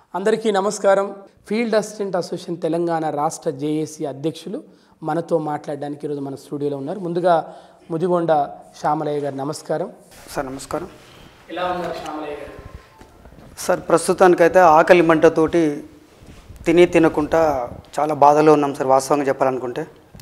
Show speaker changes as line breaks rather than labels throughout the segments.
అందరికీ నమస్కారం. Field assistant association Telangana రాష్ట్ర జేఏసీ అధ్యక్షులు మనతో మాట్లాడడానికి ఈరోజు మన స్టూడియోలో ఉన్నారు. ముందుగా ముదిగొండ శ్యామలయ్య గారు నమస్కారం.
సార్ నమస్కారం.
ఎలా ఉన్నారు శ్యామలయ్య గారు?
సార్ ప్రస్తుతానికైతే ఆకలి మంటతోటి తినకుండా చాలా బాధలో ఉన్నాం సార్. వాస్తవంగా చెప్పాలనుకుంటే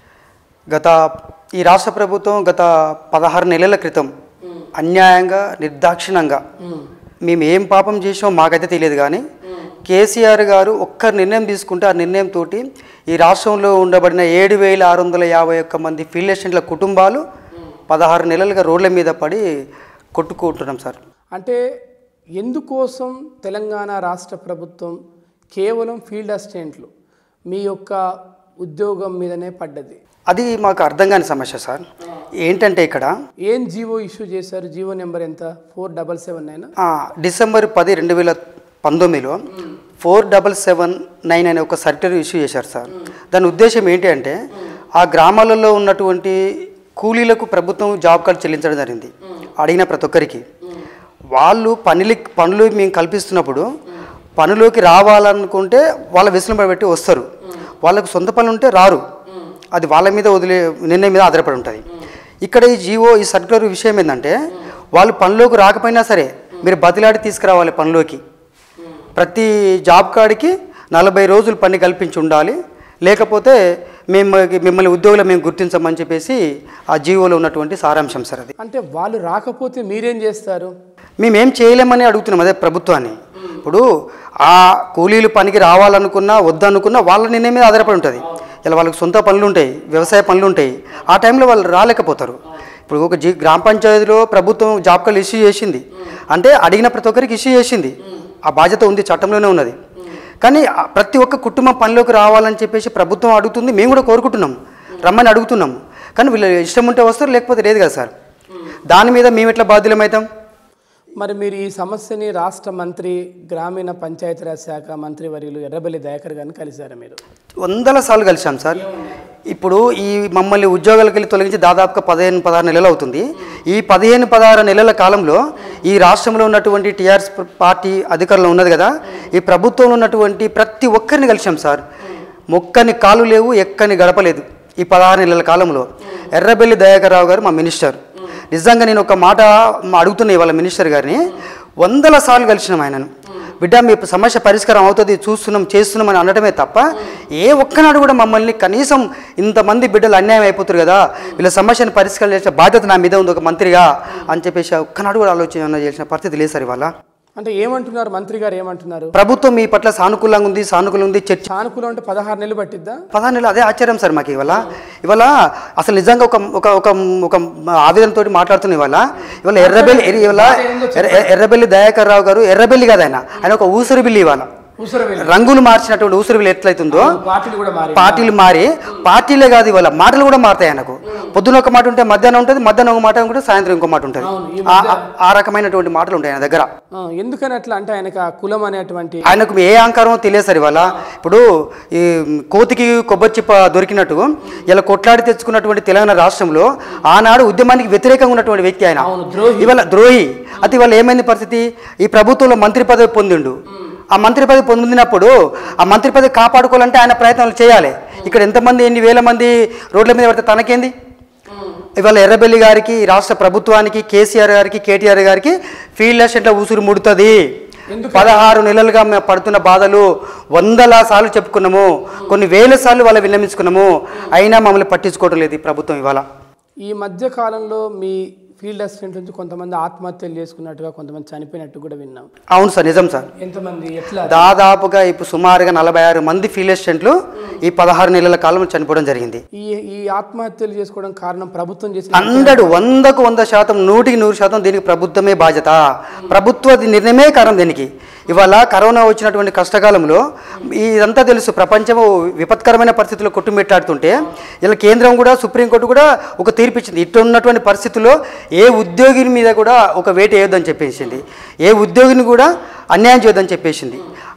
ఈ రాష్ట్ర ప్రభుత్వం గత 16 నెలల క్రితం అన్యాయంగా నిర్దాక్షిణ్యంగా మేము ఏం పాపం చేసామో మాకైతే తెలియదు, కానీ కేసీఆర్ గారు ఒక్క నిర్ణయం తీసుకుంటే ఆ నిర్ణయంతో ఈ రాష్ట్రంలో ఉండబడిన 7,651 మంది ఫీల్డ్ అసిస్టెంట్ల కుటుంబాలు 16 నెలలుగా రోడ్ల మీద పడి కొట్టుకుంటున్నాం సార్.
అంటే ఎందుకోసం తెలంగాణ రాష్ట్ర ప్రభుత్వం కేవలం ఫీల్డ్ అసిస్టెంట్లు మీ యొక్క ఉద్యోగం మీదనే పడ్డది?
అది మాకు అర్థం కాని సమస్య సార్. ఏంటంటే ఇక్కడ
ఏం జీవో ఇష్యూ చేశారు? జీవో నెంబర్ ఎంత? 4779
డిసెంబర్ 10, 2019లో 4779 అనే ఒక సర్టిఫికేట్ ఇష్యూ చేశారు సార్. దాని ఉద్దేశం ఏంటి అంటే ఆ గ్రామాలలో ఉన్నటువంటి కూలీలకు ప్రభుత్వం జాబ్ కార్డు చెల్లించడం జరిగింది. అడిగిన ప్రతి ఒక్కరికి వాళ్ళు పనులు మేము కల్పిస్తున్నప్పుడు పనిలోకి రావాలనుకుంటే వాళ్ళ వెసులుబాటు పెట్టి వస్తారు, వాళ్ళకు సొంత పనులు ఉంటే రారు. అది వాళ్ళ మీద నిర్ణయం మీద ఆధారపడి ఉంటుంది. ఇక్కడ ఈ సర్క్యులర్ విషయం ఏంటంటే వాళ్ళు పనిలోకి రాకపోయినా సరే మీరు బతిలాడి తీసుకురావాలి పనిలోకి. ప్రతి జాబ్ కార్డుకి 40 రోజులు పని కల్పించి ఉండాలి, లేకపోతే మిమ్మల్ని ఉద్యోగులు మేము గుర్తించమని చెప్పేసి ఆ జీవోలో ఉన్నటువంటి సారాంశం సార్. అది
అంటే వాళ్ళు రాకపోతే మీరేం చేస్తారు?
మేమేం చేయలేమని అడుగుతున్నాం అదే ప్రభుత్వాన్ని. ఇప్పుడు ఆ కూలీలు పనికి రావాలనుకున్నా వద్దనుకున్నా వాళ్ళ నిర్ణయం మీద ఆధారపడి ఉంటుంది. ఇలా వాళ్ళకి సొంత పనులు ఉంటాయి, వ్యవసాయ పనులు ఉంటాయి, ఆ టైంలో వాళ్ళు రాలేకపోతారు. ఇప్పుడు ఒక గ్రామ పంచాయతీలో ప్రభుత్వం జాబ్ కార్డు ఇష్యూ చేసింది అంటే అడిగిన ప్రతి ఒక్కరికి ఇష్యూ చేసింది, ఆ బాధ్యత ఉంది, చట్టంలోనే ఉన్నది. కానీ ప్రతి ఒక్క కుటుంబం పనిలోకి రావాలని చెప్పేసి ప్రభుత్వం అడుగుతుంది, మేము కూడా కోరుకుంటున్నాం, రమ్మని అడుగుతున్నాం. కానీ వీళ్ళు ఇష్టం ఉంటే వస్తారు, లేకపోతే లేదు కదా సార్. దాని మీద మేము ఎట్లా బాధ్యులమవుతాం?
మరి మీరు ఈ సమస్యని రాష్ట్ర మంత్రి గ్రామీణ పంచాయతీరాజ్ శాఖ మంత్రి వర్యులు ఎర్రబెల్లి దయాకర్ గారిని కలిశారా మీరు?
100 సార్లు కలిసాం సార్. ఇప్పుడు ఈ మమ్మల్ని ఉద్యోగాలకు వెళ్ళి తొలగించి దాదాపుగా 15-16 నెలలు అవుతుంది. ఈ 15-16 నెలల కాలంలో ఈ రాష్ట్రంలో ఉన్నటువంటి టీఆర్ఎస్ పార్టీ అధికారంలో ఉన్నది కదా, ఈ ప్రభుత్వంలో ఉన్నటువంటి ప్రతి ఒక్కరిని కలిసాం సార్. మొక్కని కాలు లేవు, ఎక్కని గడపలేదు ఈ 16 నెలల కాలంలో. ఎర్రబెల్లి దయాకర్ రావు గారు మా మినిస్టర్. నిజంగా నేను ఒక మాట అడుగుతున్నా ఇవాళ మినిస్టర్ గారిని, 100 సార్లు కలిసినాం ఆయనను. బిడ్డ మీ సమస్య పరిష్కారం అవుతుంది, చూస్తున్నాం చేస్తున్నాం అని అనడమే తప్ప ఏ ఒక్కనాడు కూడా మమ్మల్ని కనీసం ఇంతమంది బిడ్డలు అన్యాయం అయిపోతారు కదా, వీళ్ళ సమస్యను పరిష్కారం చేసే బాధ్యత నా మీద ఉంది ఒక మంత్రిగా అని చెప్పేసి ఒక్కనాడు కూడా ఆలోచన చేసిన పరిస్థితి లేదు సార్ ఇవాళ.
అంటే ఏమంటున్నారు మంత్రి గారు? ఏమంటున్నారు?
ప్రభుత్వం మీ పట్ల సానుకూలంగా ఉంది, సానుకూలంగా ఉంది.
సానుకూలం అంటే 16 నెలలు పట్టిద్దా? 16
నెలలు, అదే ఆశ్చర్యం సార్ మాకు ఇవాళ అసలు నిజంగా ఒక ఆవేదనతో మాట్లాడుతున్నా ఇవాళ ఎర్రబెల్లి దయాకర్ రావు గారు ఎర్రబెల్లి కాదు, ఆయన ఒక ఊసరి బిల్లి. ఇవాళ రంగులు మార్చినటువంటి ఊసరి బిల్లి ఎట్లయితుందో పార్టీలు మారి, పార్టీలే కాదు ఇవాళ మాటలు కూడా మారుతాయి. ఆయనకు పొద్దున ఒక మాట ఉంటే మధ్యాహ్నం ఉంటుంది, మధ్యాహ్నం ఒక మాట ఉంటే సాయంత్రం ఇంకో మాట ఉంటుంది. ఆ రకమైనటువంటి మాటలు ఉంటాయి ఆయన దగ్గర.
ఎందుకని అట్లా అంటే ఆయనకు కులం అనేటువంటి
ఆయనకు ఏ అహంకారమో తెలియదు సార్. ఇవాళ ఇప్పుడు ఈ కోతికి కొబ్బరి చిప్ప దొరికినట్టు ఇలా కొట్లాడి తెచ్చుకున్నటువంటి తెలంగాణ రాష్ట్రంలో ఆనాడు ఉద్యమానికి వ్యతిరేకంగా ఉన్నటువంటి వ్యక్తి ఆయన ఇవాళ ద్రోహి. అది ఇవాళ ఏమైంది పరిస్థితి? ఈ ప్రభుత్వంలో మంత్రి పదవి పొందిండు. ఆ మంత్రి పదవి పొందినప్పుడు ఆ మంత్రి పదవి కాపాడుకోవాలంటే ఆయన ప్రయత్నాలు చేయాలి. ఇక్కడ ఎంతమంది ఎన్ని వేల మంది రోడ్ల మీద పడితే తనకేంది? ఇవాళ ఎర్రబెల్లి గారికి, రాష్ట్ర ప్రభుత్వానికి, కేసీఆర్ గారికి, కేటీఆర్ గారికి ఫీల్డ్ అసిస్టెంట్ల ఊసురు ముడుతుంది. 16 నెలలుగా మేము పడుతున్న బాధలు 100 సార్లు చెప్పుకున్నాము, కొన్ని వేల సార్లు వాళ్ళు విన్నమించుకున్నాము, అయినా మమ్మల్ని పట్టించుకోవడం లేదు ఈ ప్రభుత్వం. ఇవాళ
ఈ మధ్య కాలంలో మీ ఫీల్డ్ అసిస్టెంట్ నుంచి కొంతమంది ఆత్మహత్యలు చేసుకున్నట్టుగా, కొంతమంది చనిపోయినట్టు కూడా విన్నాం.
అవును సార్, నిజం సార్.
ఎంతమంది? ఎట్లా?
దాదాపుగా ఇప్పుడు సుమారుగా 46 మంది ఫీల్డ్ అసిస్టెంట్లు ఈ 16 నెలల కాలంలో చనిపోవడం జరిగింది.
ఈ ఆత్మహత్యలు చేసుకోవడం కారణం ప్రభుత్వం చేసిన
100% 100% దీనికి ప్రభుత్వమే బాధ్యత. ప్రభుత్వ నిర్ణయమే కారణం దీనికి. ఇవాళ కరోనా వచ్చినటువంటి కష్టకాలంలో ఇదంతా తెలుసు, ప్రపంచము విపత్కరమైన పరిస్థితుల్లో కొట్టుమిట్టాడుతుంటే ఇలా కేంద్రం కూడా, సుప్రీంకోర్టు కూడా ఒక తీర్పు ఇచ్చింది. ఇట్లా ఉన్నటువంటి పరిస్థితుల్లో ఏ ఉద్యోగిని మీద కూడా ఒక వేట వేయొద్దని చెప్పేసింది, ఏ ఉద్యోగిని కూడా అన్యాయం చేయొద్దని చెప్పేసింది.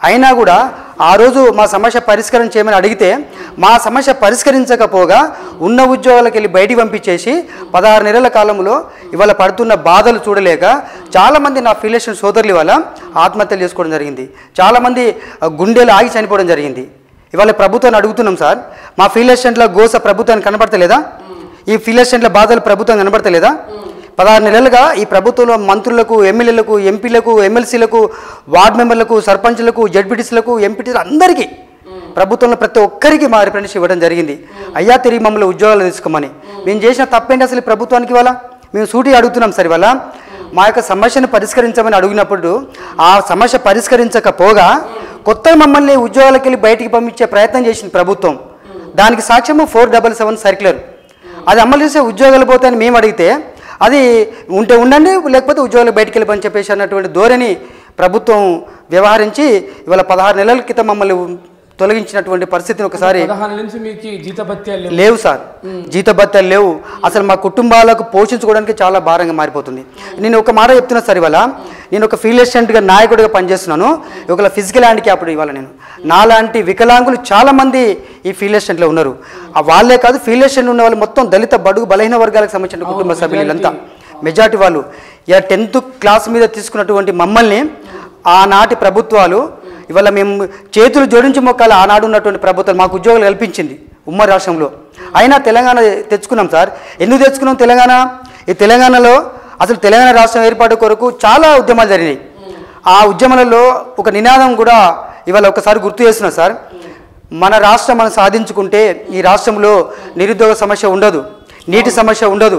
అయినా కూడా ఆ రోజు మా సమస్య పరిష్కారం చేయమని అడిగితే మా సమస్య పరిష్కరించకపోగా ఉన్న ఉద్యోగాలకు వెళ్ళి బయటికి పంపించేసి 16 నెలల కాలంలో ఇవాళ పడుతున్న బాధలు చూడలేక చాలామంది నా ఫిలేషన్ సోదరులు ఇవాళ ఆత్మహత్యలు చేసుకోవడం జరిగింది. చాలామంది గుండెలు ఆగి చనిపోవడం జరిగింది. ఇవాళ ప్రభుత్వాన్ని అడుగుతున్నాం సార్, మా ఫిలేషన్ల గోస ప్రభుత్వానికి కనబడతలేదా? ఈ ఫిలేషన్ల బాధలు ప్రభుత్వం కనబడతలేదా? 16 నెలలుగా ఈ ప్రభుత్వంలో మంత్రులకు, ఎమ్మెల్యేలకు, ఎంపీలకు, ఎమ్మెల్సీలకు, వార్డు మెంబర్లకు, సర్పంచ్లకు, జడ్పీటీసీలకు, ఎంపీటీసీలు అందరికీ ప్రభుత్వంలో ప్రతి ఒక్కరికి మా రిప్రజెంటేషన్ ఇవ్వడం జరిగింది. అయ్యా తిరిగి మమ్మల్ని ఉద్యోగాలు తీసుకోమని. మేము చేసిన తప్పేంటి అసలు ప్రభుత్వానికి? ఇవాళ మేము సూటిగా అడుగుతున్నాం సార్. ఇవాళ మా యొక్క సమస్యను పరిష్కరించమని అడిగినప్పుడు ఆ సమస్య పరిష్కరించకపోగా కొత్తగా మమ్మల్ని ఉద్యోగాలకు వెళ్ళి బయటికి పంపించే ప్రయత్నం చేసింది ప్రభుత్వం. దానికి సాక్ష్యము 477 సర్క్యులర్. అది అమలు చేసే ఉద్యోగాలు పోతాయని మేము అడిగితే అది ఉంటే ఉండండి, లేకపోతే ఉద్యోగాలు బయటికి వెళ్ళిపని చెప్పేసి అన్నటువంటి ధోరణి ప్రభుత్వం వ్యవహరించి ఇవాళ 16 నెలల క్రితం మమ్మల్ని తొలగించినటువంటి పరిస్థితిని ఒకసారి.
16 నుంచి మీకు జీతభత్యాలు
లేవు సార్, జీతభత్యాలు లేవు. అసలు మా కుటుంబాలకు పోషించుకోవడానికి చాలా భారంగా మారిపోతుంది. నేను ఒక మాట చెప్తున్నా సార్, ఇవాళ నేను ఒక ఫీల్డ్ అసిస్టెంట్గా నాయకుడిగా పనిచేస్తున్నాను. ఒకవేళ ఫిజికల్ హ్యాండిక్యాప్డ్ ఇవాళ నేను నాలాంటి వికలాంగులు చాలామంది ఈ ఫీల్డ్ అసిస్టెంట్లో ఉన్నారు. వాళ్ళే కాదు, ఫీల్డ్ అసిస్టెంట్ ఉన్న వాళ్ళు మొత్తం దళిత బడుగు బలహీన వర్గాలకు సంబంధించిన కుటుంబ సభ్యులంతా మెజార్టీ వాళ్ళు. ఇక 10th క్లాస్ మీద తీసుకున్నటువంటి మమ్మల్ని ఆనాటి ప్రభుత్వాలు ఇవాళ మేము చేతులు జోడించి మొక్కాలి. ఆనాడు ఉన్నటువంటి ప్రభుత్వం మాకు ఉద్యోగాలు కల్పించింది ఉమ్మడి రాష్ట్రంలో. అయినా తెలంగాణ తెచ్చుకున్నాం సార్. ఎందుకు తెచ్చుకున్నాం తెలంగాణ? ఈ తెలంగాణలో అసలు తెలంగాణ రాష్ట్రం ఏర్పాటు కొరకు చాలా ఉద్యమాలు జరిగినాయి. ఆ ఉద్యమాలలో ఒక నినాదం కూడా ఇవాళ ఒకసారి గుర్తు చేస్తున్నాం సార్. మన రాష్ట్రం మనం సాధించుకుంటే ఈ రాష్ట్రంలో నిరుద్యోగ సమస్య ఉండదు, నీటి సమస్య ఉండదు,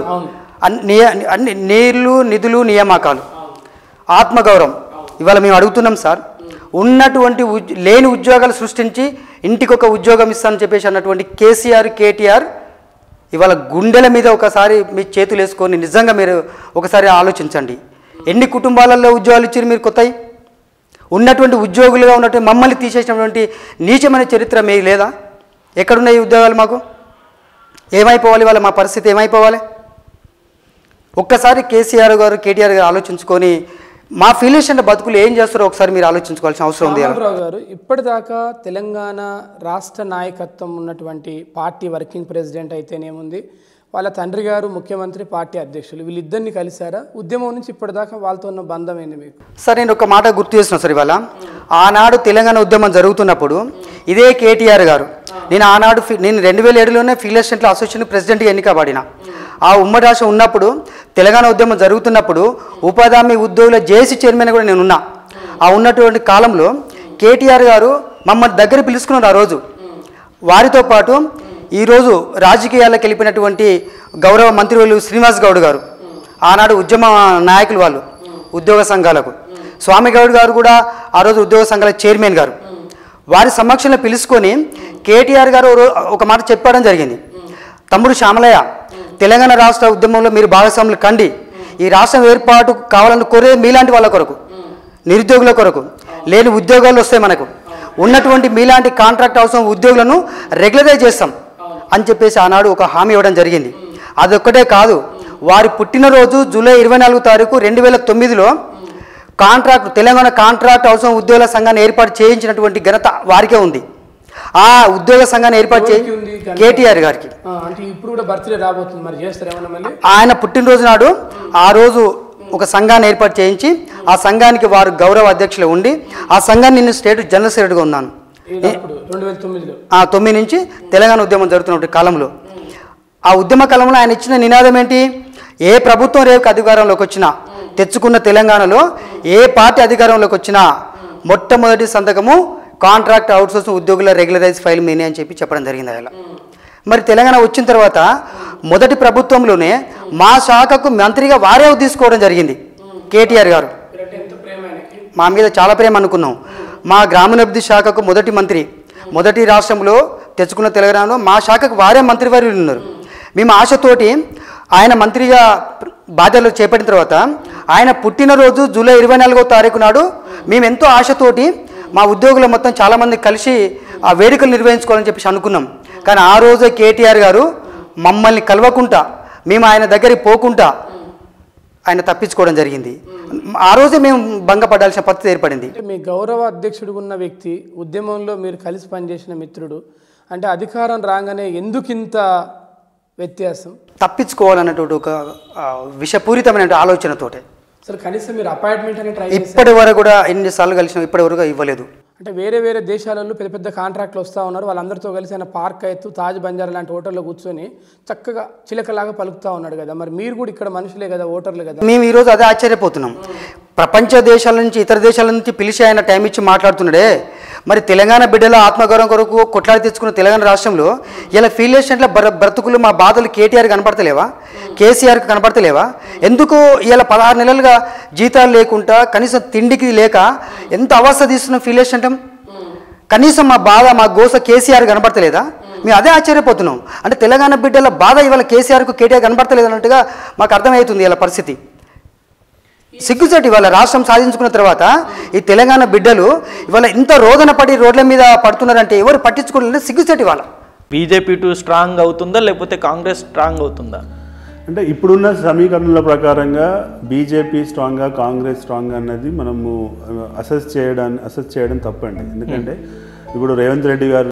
అన్ని నీళ్లు, నిధులు, నియామకాలు, ఆత్మగౌరవం. ఇవాళ మేము అడుగుతున్నాం సార్, ఉన్నటువంటి లేని ఉద్యోగాలు సృష్టించి ఇంటికొక ఉద్యోగం ఇస్తానని చెప్పేసి అన్నటువంటి కేసీఆర్, కేటీఆర్ ఇవాళ గుండెల మీద ఒకసారి మీ చేతులు వేసుకొని నిజంగా మీరు ఒకసారి ఆలోచించండి. ఎన్ని కుటుంబాలలో ఉద్యోగాలు ఇచ్చారు మీరు కొత్తవి? ఉన్నటువంటి ఉద్యోగులుగా ఉన్నటువంటి మమ్మల్ని తీసేసినటువంటి నీచమైన చరిత్ర మీ లేదా? ఎక్కడున్నాయి ఉద్యోగాలు? మాకు ఏమైపోవాలి? వాళ్ళ మా పరిస్థితి ఏమైపోవాలి? ఒక్కసారి కేసీఆర్ గారు, కేటీఆర్ గారు ఆలోచించుకొని మా ఫిలేషన్ బతుకులు ఏం చేస్తారో ఒకసారి మీరు ఆలోచించుకోవాల్సిన అవసరం ఉంది.
రామారావు గారు, ఇప్పటిదాకా తెలంగాణ రాష్ట్ర నాయకత్వం ఉన్నటువంటి పార్టీ వర్కింగ్ ప్రెసిడెంట్ అయితేనేముంది, వాళ్ళ తండ్రి గారు ముఖ్యమంత్రి, పార్టీ అధ్యక్షులు, వీళ్ళిద్దరిని కలిసారా? ఉద్యమం నుంచి ఇప్పటిదాకా వాళ్ళతో ఉన్న బంధం ఏంది మీకు?
సార్ నేను ఒక మాట గుర్తు చేస్తున్నాను సార్. ఇవాళ ఆనాడు తెలంగాణ ఉద్యమం జరుగుతున్నప్పుడు ఇదే కేటీఆర్ గారు, నేను 2007లోనే ఫీల్డ్ అసిస్టెంట్ల అసోసియేషన్ ప్రెసిడెంట్గా ఎన్నికబడిన. ఆ ఉమ్మడి రాష్ట్రం ఉన్నప్పుడు తెలంగాణ ఉద్యమం జరుగుతున్నప్పుడు ఉపాధి హామీ ఉద్యోగుల జేఏసీ చైర్మన్ కూడా నేను ఉన్నా. ఆ ఉన్నటువంటి కాలంలో కేటీఆర్ గారు మమ్మల్ని దగ్గర పిలుచుకున్నారు. ఆ రోజు వారితో పాటు ఈరోజు రాజకీయాలకు వెళ్ళిపోయినటువంటి గౌరవ మంత్రివర్యులు శ్రీనివాస్ గౌడ్ గారు, ఆనాడు ఉద్యమ నాయకులు వాళ్ళు ఉద్యోగ సంఘాలకు, స్వామి గౌడ్ గారు కూడా ఆ రోజు ఉద్యోగ సంఘాల చైర్మన్ గారు, వారి సమక్షంలో పిలుచుకొని కేటీఆర్ గారు ఒక మాట చెప్పడం జరిగింది. తమ్ముడు శ్యామలయ్య, తెలంగాణ రాష్ట్ర ఉద్యమంలో మీరు భాగస్వాములు కండి. ఈ రాష్ట్రం ఏర్పాటు కావాలని కోరే మీలాంటి వాళ్ళ కొరకు, నిరుద్యోగుల కొరకు, లేని ఉద్యోగాలు వస్తాయి మనకు, ఉన్నటువంటి మీలాంటి కాంట్రాక్ట్ అవసరం ఉద్యోగులను రెగ్యులరైజ్ చేస్తాం అని చెప్పేసి ఆనాడు ఒక హామీ ఇవ్వడం జరిగింది. అదొక్కటే కాదు, వారి పుట్టినరోజు జూలై 24వ తారీఖు 2009లో తెలంగాణ కాంట్రాక్ట్ అవసరం ఉద్యోగుల సంఘాన్ని ఏర్పాటు చేయించినటువంటి ఘనత వారికే ఉంది. ఆ ఉద్యోగ సంఘాన్ని ఏర్పాటు చేయి కేటీఆర్ గారికి. ఆయన పుట్టినరోజు నాడు ఆ రోజు ఒక సంఘాన్ని ఏర్పాటు చేయించి ఆ సంఘానికి వారు గౌరవ అధ్యక్షులు ఉండి ఆ సంఘాన్ని నేను స్టేట్ జనరల్ సెక్రటరీగా ఉన్నాను. 2009 నుంచి తెలంగాణ ఉద్యమం జరుగుతున్న కాలంలో, ఆ ఉద్యమ కాలంలో ఆయన ఇచ్చిన నినాదం ఏంటి? ఏ ప్రభుత్వం రేపు అధికారంలోకి వచ్చినా, తెచ్చుకున్న తెలంగాణలో ఏ పార్టీ అధికారంలోకి వచ్చినా మొట్టమొదటి సంతకము కాంట్రాక్ట్ అవుట్సోర్సింగ్ ఉద్యోగుల రెగ్యులరైజ్ ఫైల్ మీనే అని చెప్పడం జరిగింది. అలా మరి తెలంగాణ వచ్చిన తర్వాత మొదటి ప్రభుత్వంలోనే మా శాఖకు మంత్రిగా వారే తీసుకోవడం జరిగింది. కేటీఆర్ గారు మా మీద చాలా ప్రేమ అనుకున్నాం. మా గ్రామీణాభివృద్ధి శాఖకు మొదటి మంత్రి, మొదటి రాష్ట్రంలో తెచ్చుకున్న తెలంగాణలో మా శాఖకు వారే మంత్రివర్యులు ఉన్నారు. మేము ఆశతోటి ఆయన మంత్రిగా బాధ్యతలు చేపట్టిన తర్వాత ఆయన పుట్టినరోజు జూలై 24వ తారీఖు నాడు మేము ఎంతో ఆశతోటి మా ఉద్యోగులు మొత్తం చాలామంది కలిసి ఆ వేడుకలు నిర్వహించుకోవాలని చెప్పేసి అనుకున్నాం. కానీ ఆ రోజే కేటీఆర్ గారు మమ్మల్ని కలవకుండా, మేము ఆయన దగ్గరికి పోకుండా ఆయన తప్పించుకోవడం జరిగింది. ఆ రోజే మేము భంగపడాల్సిన పరిస్థితి ఏర్పడింది.
అంటే మీ గౌరవ అధ్యక్షుడు ఉన్న వ్యక్తి, ఉద్యమంలో మీరు కలిసి పనిచేసిన మిత్రుడు, అంటే అధికారం రాగానే ఎందుకింత వ్యత్యాసం?
తప్పించుకోవాలన్నటువంటి ఒక విషపూరితమైన ఆలోచనతోటే.
అసలు కనీసం మీరు అపాయింట్మెంట్ అని ట్రై
ఇప్పటి వరకు కూడా ఎన్నిసార్లు కలిసినా ఇప్పటి వరకు ఇవ్వలేదు.
అంటే వేరే వేరే దేశాలలో పెద్ద పెద్ద కాంట్రాక్ట్లు వస్తూ ఉన్నారు, వాళ్ళందరితో కలిసి ఆయన పార్క్ అయితే తాజ్ బంజారా లాంటి హోటల్లో కూర్చొని చక్కగా చిలకలాగా పలుకుతూ ఉన్నాడు కదా. మరి మీరు కూడా ఇక్కడ మనుషులే కదా, ఓటర్లు కదా.
మేము ఈరోజు అదే ఆశ్చర్యపోతున్నాం. ప్రపంచ దేశాల నుంచి ఇతర దేశాల నుంచి పిలిచి ఆయన టైం ఇచ్చి మాట్లాడుతున్నాడే. మరి తెలంగాణ బిడ్డల ఆత్మగౌరవం కొరకు కొట్లాడి తెచ్చుకున్న తెలంగాణ రాష్ట్రంలో ఇలా ఫీల్డేషన్ల బ్రతుకులు మా బాధలు కేటీఆర్ కనపడతలేవా, కేసీఆర్కి కనపడతలేవా? ఎందుకు ఇలా 16 నెలలుగా జీతాలు లేకుండా కనీసం తిండికి లేక ఎంత అవస్థ తీస్తున్నాం ఫీల్డేషన్? కనీసం మా బాధ మా గోస కేసీఆర్ కనపడతలేదా? మేము అదే ఆశ్చర్యపోతున్నాం. అంటే తెలంగాణ బిడ్డల బాధ ఇవాళ కేసీఆర్కు కేటీఆర్ కనపడతలేదు అన్నట్టుగా మాకు అర్థమవుతుంది ఇలా పరిస్థితి. సిగ్గుచేటు. ఇవాళ రాష్ట్రం సాధించుకున్న తర్వాత ఈ తెలంగాణ బిడ్డలు ఇవాళ ఇంత రోదన పడి రోడ్ల మీద పడుతున్నారంటే ఎవరు పట్టించుకోలేదు. సిగ్గుచేటు. ఇవాళ
బీజేపీ స్ట్రాంగ్ అవుతుందా లేకపోతే కాంగ్రెస్ స్ట్రాంగ్ అవుతుందా?
అంటే ఇప్పుడున్న సమీకరణల ప్రకారంగా బీజేపీ స్ట్రాంగ్గా కాంగ్రెస్ స్ట్రాంగ్ అన్నది మనము అసెస్ చేయడం తప్పండి. ఎందుకంటే ఇప్పుడు రేవంత్ రెడ్డి గారు